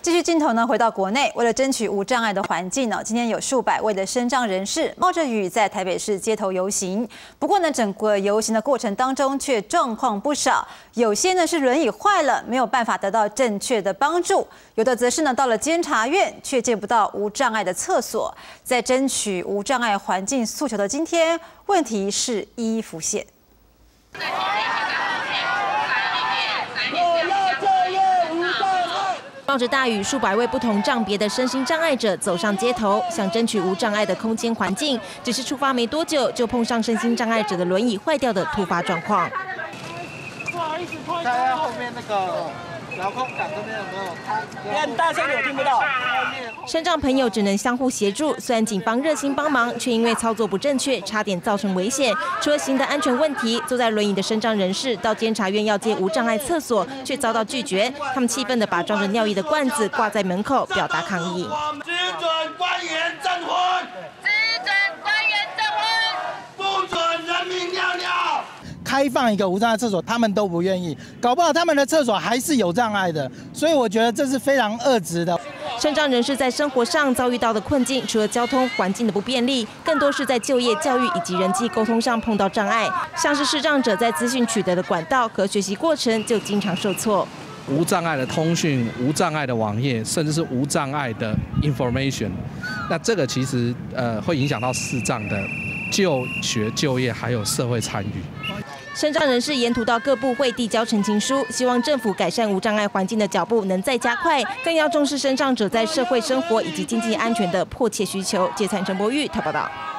继续镜头呢，回到国内，为了争取无障碍的环境呢，今天有数百位的身障人士冒着雨在台北市街头游行。不过呢，整个游行的过程当中却状况不少，有些呢是轮椅坏了，没有办法得到正确的帮助；有的则是呢到了监察院却见不到无障碍的厕所。在争取无障碍环境诉求的今天，问题是一一浮现。 冒着大雨，数百位不同障别的身心障碍者走上街头，想争取无障碍的空间环境。只是出发没多久，就碰上身心障碍者的轮椅坏掉的突发状况。 不好意思，在后面那个遥控杆这边有没有？你很大声，我听不到。 身障朋友只能相互协助，虽然警方热心帮忙，却因为操作不正确，差点造成危险。除了行的安全问题，坐在轮椅的身障人士到监察院要借无障碍厕所，却遭到拒绝。他们气愤地把装着尿液的罐子挂在门口，表达抗议。 只准官员证婚， 只准官员证婚， 不准人民尿尿。 开放一个无障碍厕所，他们都不愿意，搞不好他们的厕所还是有障碍的，所以我觉得这是非常恶质的。 身障人士在生活上遭遇到的困境，除了交通环境的不便利，更多是在就业、教育以及人际沟通上碰到障碍，像是视障者在资讯取得的管道和学习过程就经常受挫。 无障碍的通讯、无障碍的网页，甚至是无障碍的 information， 那这个其实会影响到视障的就学、就业还有社会参与。 身障人士沿途到各部会递交陈情书，希望政府改善无障碍环境的脚步能再加快，更要重视身障者在社会生活以及经济安全的迫切需求。记者陈柏玉台报道。